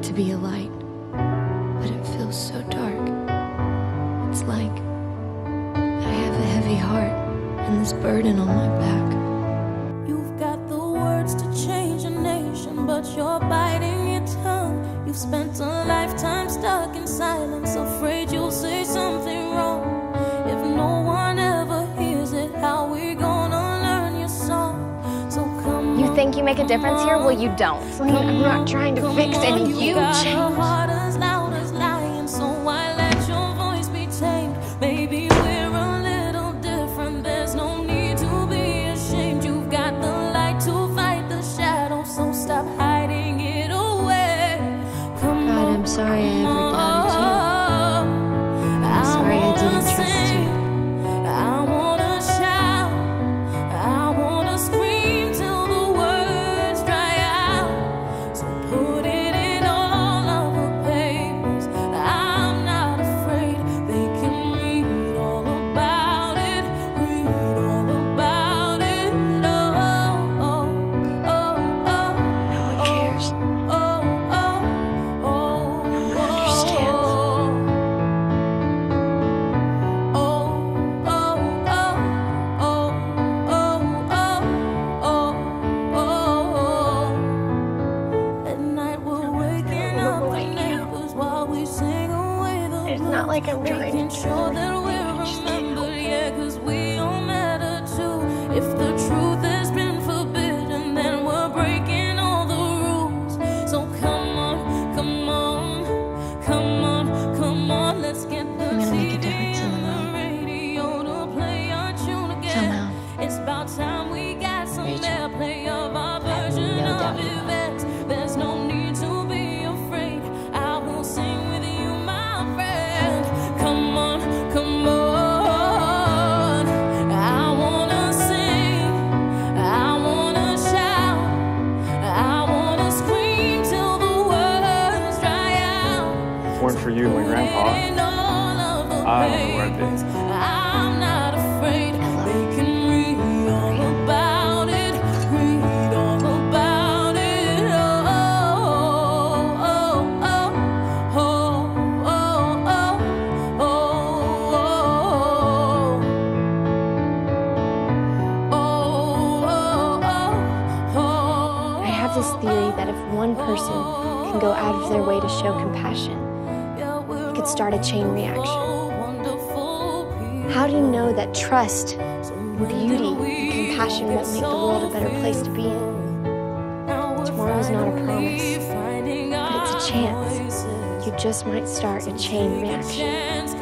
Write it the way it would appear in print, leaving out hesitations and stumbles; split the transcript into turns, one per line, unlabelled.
to be a light, but it feels so dark. It's like I have a heavy heart and this burden on my back.
You've got the words to change a nation, but you're biting your tongue. You've spent a lifetime stuck in silence, afraid you'll say something wrong. If no one ever hears it, how we gonna learn your song? So come
You think you make a difference here? Well, you don't. I'm not trying to fix any. You change.
So why let your voice be tamed? Maybe we're a little different. There's no need to be ashamed. You've got the light to fight the shadow, so stop hiding it away. Come
God, I'm sorry I ever doubted you. I'm sorry I didn't trust you.
I wanna shout, I wanna scream till the words dry out. So put it in all of the papers. I'm not afraid, they can read all about it, read all about it. Oh, oh, oh, oh.
No one cares.
No
one understands.
At night we're waking up the neighbors while we sing away the
It's not like I'm trying
making
to
sure that we're remembered, yeah, 'cause we all matter too. If the truth has been forbidden, then we're breaking all the rules. So come on, come on, come on, come on, let's get the
I'm gonna make a
TV
difference in the
and the
world.
radio to play our tune again.
Somehow.
It's about time we got some
Rachel,
airplay of our
I have
version
no
of
doubt about it.
events. There's no need to be afraid. I will sing with you, my friend. Come on, come on. I wanna sing, I wanna shout, I wanna scream till the words dry out.
If it weren't for you and my grandpa,
In all of the
I don't know where I'd be.
papers, I'm not afraid. They can read all about it, read all about it. Oh, oh, oh, oh, oh, oh, oh,
I have this theory that if one person can go out of their way to show compassion, it could start a chain reaction. How do you know that trust and beauty and compassion won't make the world a better place to be in? Tomorrow's not a promise, but it's a chance. You just might start a chain reaction.